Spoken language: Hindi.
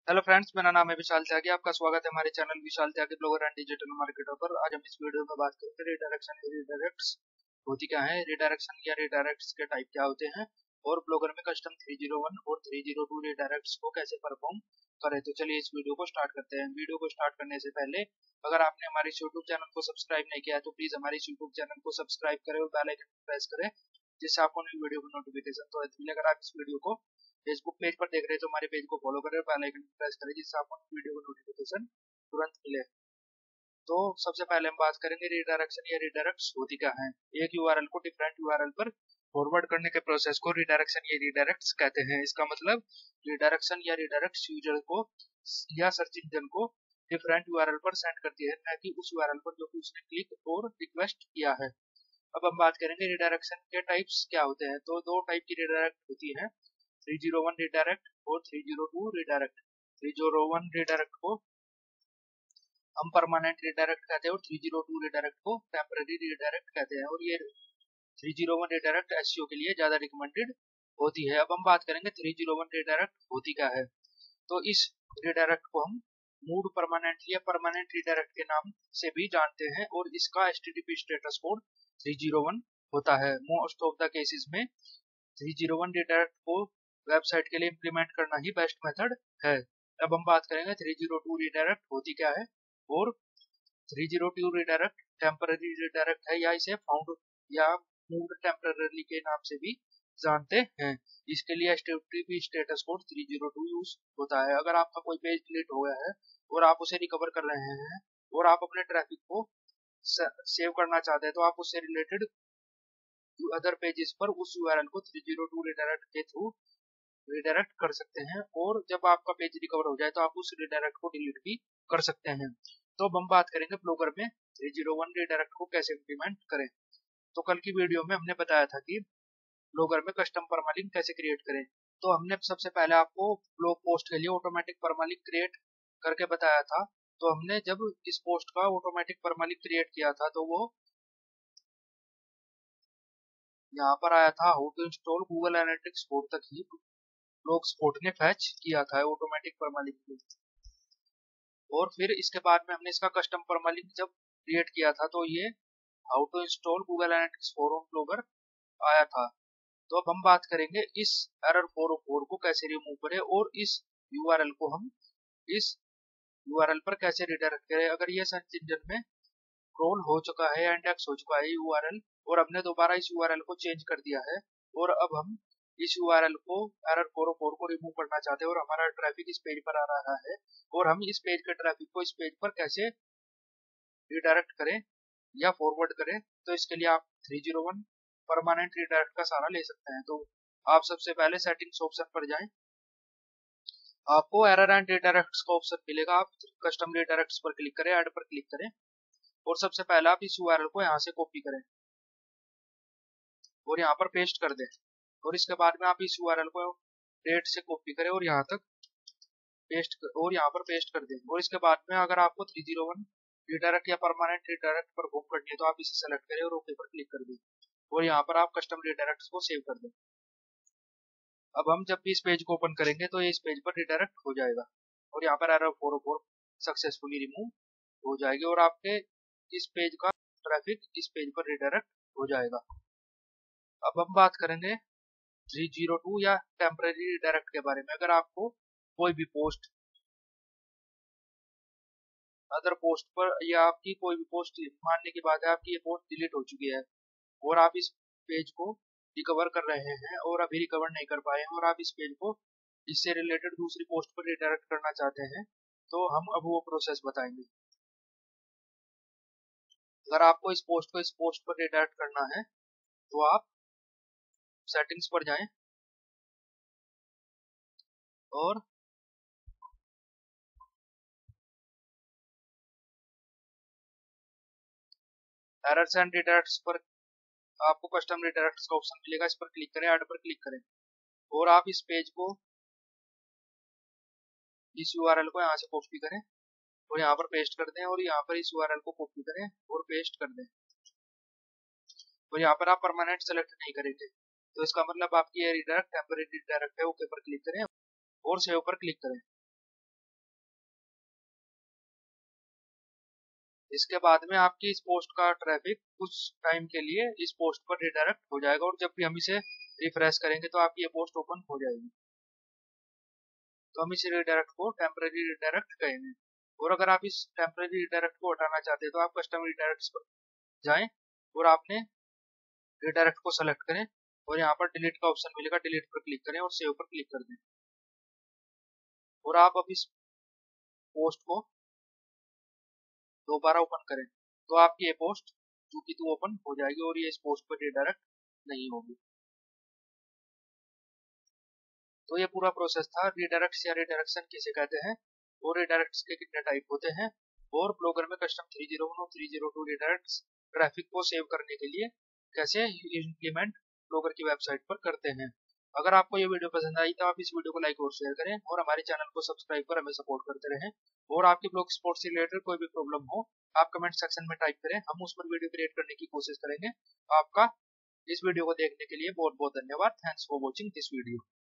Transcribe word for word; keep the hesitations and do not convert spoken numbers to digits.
हेलो फ्रेंड्स, मेरा नाम है विशाल त्यागी। आपका स्वागत है हमारे channel Vishal Tyagi blogger and digital marketer पर। आज हम इस वीडियो में बात करेंगे रिडायरेक्शन या रिडायरेक्ट्स होती क्या है, रिडायरेक्शन या रिडायरेक्ट्स के टाइप क्या होते हैं, और ब्लॉगर में कस्टम थ्री ज़ीरो वन और थ्री ज़ीरो टू रिडायरेक्ट्स को कैसे परफॉर्म करें। तो चलिए इस वीडियो को स्टार्ट करते हैं। वीडियो को स्टार्ट करने से पहले अगर आपने हमारे यूट्यूब चैनल को सब्सक्राइब नहीं किया है तो प्लीज हमारे यूट्यूब चैनल को सब्सक्राइब करें और बेल आइकन प्रेस करें, जिससे आपको नई वीडियो की नोटिफिकेशन तो मिले। अगर आप इस वीडियो को फेसबुक पेज पर देख रहे हैं तो हमारे पेज को फॉलो करें और बेल आइकन प्रेस करें, जिससे आपको वीडियो की नोटिफिकेशन तुरंत मिले। तो सबसे पहले हम बात करेंगे रिडायरेक्शन या रिडायरेक्ट्स होती क्या है। एक यूआरएल को डिफरेंट यूआरएल पर फॉरवर्ड करने के प्रोसेस को रिडायरेक्शन या रिडायरेक्ट्स कहते हैं। इसका मतलब रिडायरेक्शन या रिडायरेक्ट्स यूजर को या सर्च इंजन को डिफरेंट यूआरएल पर सेंड करती है, न कि उस यूआरएल पर जो कि उसने क्लिक और रिक्वेस्ट किया है। अब हम बात करेंगे रिडायरेक्शन के टाइप्स क्या होते हैं। तो दो टाइप की रिडायरेक्ट होती है, थ्री ज़ीरो वन रिडायरेक्ट और three zero two redirect. Three zero one redirect को हम परमानेंट रिडायरेक्ट कहते हैं और थ्री ज़ीरो टू रिडायरेक्ट को टेम्पररी रिडायरेक्ट कहते हैं, और ये three zero one redirect SEO के लिए ज्यादा रिकमेंडेड होती है। अब हम बात करेंगे थ्री ज़ीरो वन रिडायरेक्ट होती क्या है। तो इस रिडायरेक्ट को हम मूड परमानेंट या परमानेंट रिडायरेक्ट के नाम से भी जानते हैं, और इसका HTTP status code three zero one होता है। मोस्ट ऑफ द केसेस में थ्री ज़ीरो वन रिडायरेक्ट को वेबसाइट के लिए इम्प्लीमेंट करना ही बेस्ट मेथड है। अब हम बात करेंगे थ्री ज़ीरो टू रिडायरेक्ट होती क्या है, और three zero two redirect temporary redirect है, या इसे फाउंड या मूव्ड टेम्पररी के नाम से भी जानते हैं। इसके लिए HTTP status code three zero two use होता है। अगर आपका कोई पेज डिलीट हो गया है और आप उसे रिकवर कर रहे हैं और आप अपने ट्रैफिक को सेव करना चाहते हैं, तो आप उससे रिलेटेड अदर पेजेस पर उस यूआरएल को थ्री ज़ीरो टू रिडायरेक्ट के थ्रू रिडायरेक्ट कर सकते हैं, और जब आपका पेज रिकवर हो जाए तो आप उस रिडायरेक्ट को डिलीट भी कर सकते हैं। तो अब हम बात करेंगे ब्लॉगर में थ्री ज़ीरो वन रिडायरेक्ट को कैसे इम्प्लीमेंट करें। तो कल की वीडियो में हमने बताया था कि ब्लॉगर में कस्टम परमालिंक कैसे क्रिएट करें। तो हमने सबसे पहले आपको ब्लॉग पोस्ट के लिए ऑटोमेटिक परमालिंक क्रिएट करके बताया था। तो हमने जब इस पोस्ट का ऑटोमेटिक परमालिंक क्रिएट किया था तो वो यहाँ पर आया था how to install Google Analytics four तक ही ब्लॉग स्पॉट ने फैच किया था ऑटोमेटिक परमालिंक। और फिर इसके बाद में हमने इसका कस्टम परमालिंक जब क्रिएट किया था तो ये how to install Google Analytics four on Blogger आया था। तो अब हम बात करेंगे इस एरर फोर ओ फोर को कैसे रिमूव करें, और इस यूआरएल को हम इस यूआरएल पर कैसे रिडायरेक्ट करें। अगर ये सर्च इंजन में क्रोल हो चुका है या इंडेक्स हो चुका है यूआरएल, और हमने दोबारा इस यूआरएल को चेंज कर दिया है, और अब हम इस यूआरएल को एरर फोर ओ फोर को रिमूव करना चाहते हैं, और हमारा ट्रैफिक इस पेज पर आ रहा है, और हम इस पेज के ट्रैफिक को इस पेज पर कैसे रिडायरेक्ट करें या फॉरवर्ड करें। तो इसके लिए आप three zero one permanent redirect का सहारा ले सकते हैं। तो आप सबसे पहले सेटिंग्स ऑप्शन पर जाएं, आपको एरर एंड रिडायरेक्ट्स का ऑप्शन मिलेगा। आप कस्टम रिडायरेक्ट्स पर क्लिक करें, ऐड पर क्लिक करें, और सबसे पहले आप इस यूआरएल को यहाँ से कॉपी करें और यहाँ पर पेस्ट कर दें, और इसके बाद में आप इस यूआरएल को डेट से कॉपी करें और यहाँ तक पेस्ट कर, और यहाँ पर पेस्ट कर दें। और इसके बाद में अगर आपको थ्री ज़ीरो वन रिडायरेक्ट या परमानेंट रिडायरेक्ट परफॉर्म करनी है तो आप इसे सेलेक्ट करें और ओके पर क्लिक कर दें, और यहाँ पर आप कस्टम रिडायरेक्ट्स को सेव कर दें। अब हम जब भी इस पेज को ओपन करेंगे तो ये इस पेज पर रिडायरेक्ट हो जाएगा, और यहाँ पर error four O four successfully remove हो जाएगी, और आपके इस पेज का ट्रैफिक इस पेज पर रिडायरेक्ट हो जाएगा। अब हम बात करेंगे थ्री ज़ीरो टू या टेम्पररी रिडायरेक्ट के बारे में। अगर आपको कोई भी पोस्ट अदर पोस्ट पर, या आपकी कोई भी पोस्ट, मानने की बात है आपकी ये पोस्ट डिलीट हो चुकी है और आप इस पेज को रिकवर कर रहे हैं और अभी रिकवर नहीं कर पाए हैं, और आप इस पेज को इससे रिलेटेड दूसरी पोस्ट पर रिडायरेक्ट करना चाहते हैं, तो हम अब वो प्रोसेस बताएंगे। अगर आपको इस पोस्ट को इस पोस्ट पर रिडायरेक्ट करना है तो आप सेटिंग्स पर जाएं, और एरर्स एंड रिडायरेक्ट्स पर आपको कस्टम रिडायरेक्ट्स का ऑप्शन मिलेगा, इस पर क्लिक करें, ऐड पर क्लिक करें, और आप इस पेज को इस यूआरएल को यहाँ से कॉपी करें और यहाँ पर पेस्ट कर दें, और यहाँ पर इस यूआरएल को कॉपी करें और पेस्ट कर दें, और यहाँ पर आप परमानेंट सेलेक्ट नहीं करेंगे, तो इसका मतलब आपकी ये रिडायरेक्ट टेम्परेरी रिडायरेक्ट है। ओके पर क्लिक करें और सेव पर क्लिक करें। इसके बाद में आपकी इस पोस्ट का ट्रैफिक कुछ टाइम के लिए इस पोस्ट पर रिडायरेक्ट हो जाएगा और जब भी हम इसे रिफ्रेश करेंगे तो आपकी ये पोस्ट ओपन हो जाएगी। तो हम इस रिडायरेक्ट को टेम्पररी रिडायरेक्ट कहेंगे। और अगर आप इस टेम्पररी रिडायरेक्ट को हटाना चाहते हैं तो आप कस्टम रिडायरेक्ट्स पर जाएं और आपने रिडायरेक्ट को सेलेक्ट करें और यहाँ पर डिलीट का ऑप्शन मिलेगा, डिलीट पर क्लिक करें और सेव पर क्लिक कर दें। और आप अब इस पोस्ट को दोबारा ओपन करें तो आपकी ये पोस्ट जो कि तो ओपन हो जाएगी और ये इस पोस्ट पर रिडायरेक्ट नहीं होगी। तो ये पूरा प्रोसेस था रिडायरेक्ट्स या रिडायरेक्शन किसे कहते हैं और रिडायरेक्ट्स के कितने टाइप होते हैं और ब्लॉगर में कस्टम थ्री ज़ीरो वन और three zero two redirects traffic को सेव करने के लिए कैसे इम्प्लीमेंट ब्लॉगर की वेबसाइट पर करते हैं। अगर आपको ये वीडियो पसंद आई तो आप इस वीडियो को लाइक और शेयर करें और हमारे चैनल को सब्सक्राइब कर हमें सपोर्ट करते रहें। और आपके ब्लॉग स्पॉट से रिलेटेड कोई भी प्रॉब्लम हो आप कमेंट सेक्शन में टाइप करें, हम उस पर वीडियो क्रिएट करने की कोशिश करेंगे। आपका इस वीडियो को देखने के लिए बहुत बहुत धन्यवाद। Thanks for watching this video.